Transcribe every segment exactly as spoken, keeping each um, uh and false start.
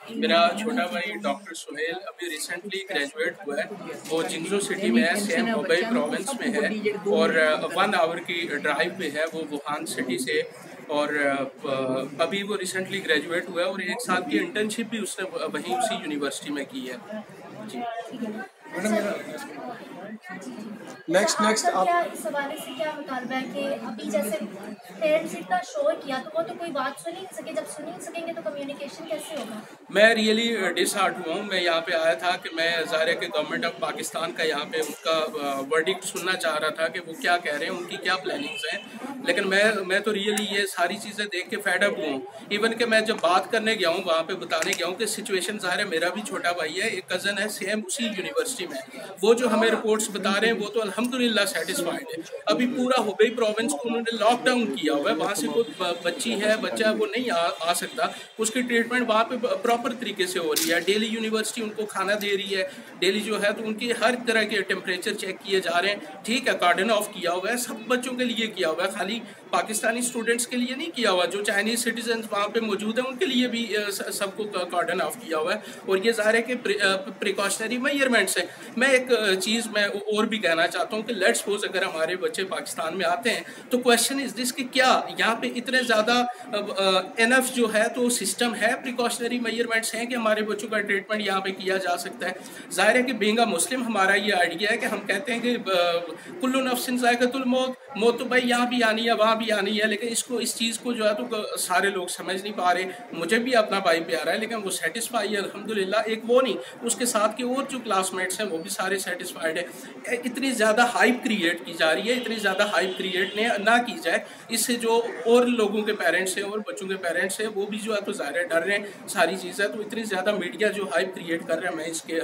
मेरा छोटा भाई डॉक्टर सुहेल अभी रिसेंटली ग्रेजुएट हुआ है। वो जिंगजो सिटी में है, सेम हुबई प्रोविंस में है और वन आवर की ड्राइव पे है वो वुहान सिटी से। और अभी वो रिसेंटली ग्रेजुएट हुआ है और एक साल की इंटर्नशिप भी उसने वहीं उसी यूनिवर्सिटी में की है जी। नेक्स्ट नेक्स्ट आप क्या इस हवाले से क्या मुतालबा है कि अभी जैसे पेरेंट्स इतना शोर किया तो वो तो कोई बात सुन ही नहीं सके, जब सुन ही नहीं सकेंगे तो कम्युनिकेशन कैसे होगा? मैं रियली डिसहार्ट हुआ हूँ। मैं यहाँ पे आया था कि मैं ज़ाहिर है कि गवर्नमेंट ऑफ पाकिस्तान का यहाँ पे उनका वर्डिक्ट सुनना चाह रहा था कि वो क्या कह रहे हैं, उनकी क्या प्लानिंग्स हैं। लेकिन मैं मैं तो रियली ये सारी चीज़ें देख के फेड अप हुआ हूँ। इवन कि मैं जब बात करने गया हूँ वहाँ पे बताने गया हूँ कि सिचुएशन ज़ाहिर है, मेरा भी छोटा भाई है, एक कज़न है, सेम उसी यूनिवर्सिटी में। वो जो हमें रिपोर्ट्स बता रहे हैं वो तो अल्हम्दुलिल्लाह सेटिस्फाइड है। अभी पूरा हुबई प्रोविंस को उन्होंने लॉकडाउन किया हुआ है, वहाँ से कोई बच्ची है बच्चा वो नहीं आ, आ सकता। उसकी ट्रीटमेंट वहाँ पे प्रॉपर तरीके से हो रही है। डेली यूनिवर्सिटी उनको खाना दे रही है, डेली जो है तो उनकी हर तरह के टेम्परेचर चेक किए जा रहे हैं। ठीक है, कार्डन ऑफ किया हुआ है, सब बच्चों के लिए किया हुआ है, खाली पाकिस्तानी स्टूडेंट्स के लिए नहीं किया हुआ। जो चाइनीज सिटीजन वहाँ पे मौजूद हैं उनके लिए भी सबको कार्डन ऑफ किया हुआ है। और ये ज़ाहिर है कि प्रिकॉशनरी मेजरमेंट्स हैं। मैं एक चीज़ मैं और भी कहना चाहता हूँ कि लेट्स सपोज अगर हमारे बच्चे पाकिस्तान में आते हैं तो क्वेश्चन इज दिस कि क्या यहाँ पे इतने ज़्यादा एनफ जो है तो सिस्टम है, प्रिकॉशनरी मेजरमेंट्स हैं कि हमारे बच्चों का ट्रीटमेंट यहाँ पे किया जा सकता है। जाहिर है कि बीइंग अ मुस्लिम हमारा ये आइडिया है कि हम कहते हैं कि कुल्लु नफ्सिन ज़ायक़तुल मौत, मौत तो भाई यहाँ भी आनी है वहाँ भी आनी है। लेकिन इसको इस चीज़ को जो है तो सारे लोग समझ नहीं पा रहे। मुझे भी अपना भाई प्यारा है लेकिन वो सेटिस्फाई है अल्हम्दुलिल्लाह। एक वो नहीं, उसके साथ के और जो क्लासमेट्स हैं वो भी सारे सेटिस्फाइड है। इतनी ज़्यादा हाइप क्रिएट की जा रही है, इतनी ज़्यादा हाइप क्रिएट ना की जाए। इससे जो और लोगों के पेरेंट्स हैं और बच्चों के पेरेंट्स हैं वो भी जो है तो ज़ाहिर है डर रहे हैं सारी चीज़ें। तो इतनी ज़्यादा मीडिया जो हाइप क्रिएट कर रहा है, मैं इसके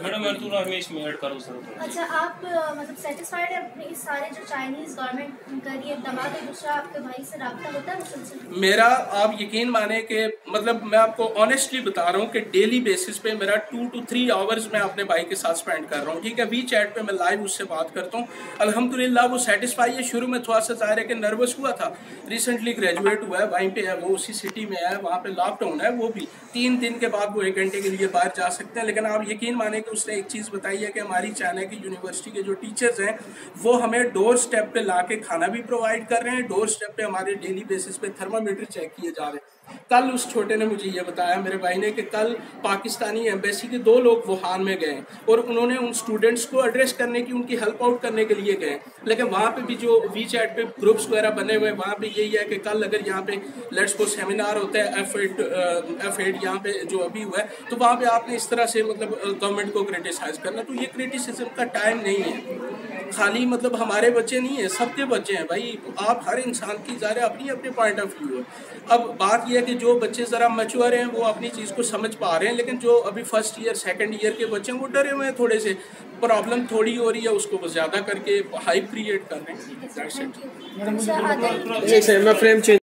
अच्छा, आप मतलब सेटिस्फाइड है अपने इस सारे जो चाइनीज़ गवर्नमेंट कर रही है दवा, तो दूसरा आपके भाई से रब्ता होता है मुसलसल? मेरा आप यकीन माने कि मतलब मैं आपको ऑनेस्टली बता रहा हूँ कि डेली बेसिस पे मेरा टू टू थ्री आवर्स मैं अपने भाई के साथ स्पेंड कर रहा हूँ। ठीक है, वी चैट पे मैं लाइव उससे बात करता हूँ। अल्हम्दुलिल्लाह वो सेटिस्फाई है। शुरू में थोड़ा सा ज़ाहिर है कि नर्वस हुआ था। रिसेंटली ग्रेजुएट हुआ है, वहीं पे है वो, उसी सिटी में है, वहाँ पे लॉकडाउन है। वो भी तीन दिन के बाद वो एक घंटे के लिए बाहर जा सकते हैं। लेकिन आप यकीन माने कि उसने एक चीज़ बताई है कि हमारी चाइना की यूनिवर्सिटी के जो टीचर्स हैं वो हमें डोर स्टेप पे ला के खाना भी प्रोवाइड कर रहे हैं। डोर स्टेप पे हमारे डेली बेसिस पे थर्मामीटर चेक किए जा रहे हैं। कल उस छोटे ने मुझे ये बताया मेरे भाई ने कि कल पाकिस्तानी एम्बेसी के दो लोग वुहान में गए और उन्होंने उन स्टूडेंट्स को एड्रेस करने की, उनकी हेल्प आउट करने के लिए गए। लेकिन वहाँ पे भी जो वी चैट पे ग्रुप्स वगैरह बने हुए हैं वहाँ पे यही है कि कल अगर यहाँ पे लेट्स को सेमिनार होता है एफ एट एफ एट यहाँ पे जो अभी हुआ है तो वहाँ पे आपने इस तरह से मतलब गवर्नमेंट को क्रिटिसाइज करना, तो ये क्रिटिसिज्म का टाइम नहीं है। खाली मतलब हमारे बच्चे नहीं है, सबके बच्चे हैं भाई। आप हर इंसान की ज़ाहिर अपनी अपनी पॉइंट ऑफ व्यू है। अब बात यह है कि जो बच्चे ज़रा मैच्योर हैं वो अपनी चीज़ को समझ पा रहे हैं, लेकिन जो अभी फर्स्ट ईयर सेकंड ईयर के बच्चे हैं वो डरे हुए हैं थोड़े से। प्रॉब्लम थोड़ी हो रही है, उसको वो ज़्यादा करके हाइप क्रिएट कर रहे हैं। मैं फ्रेम चेंज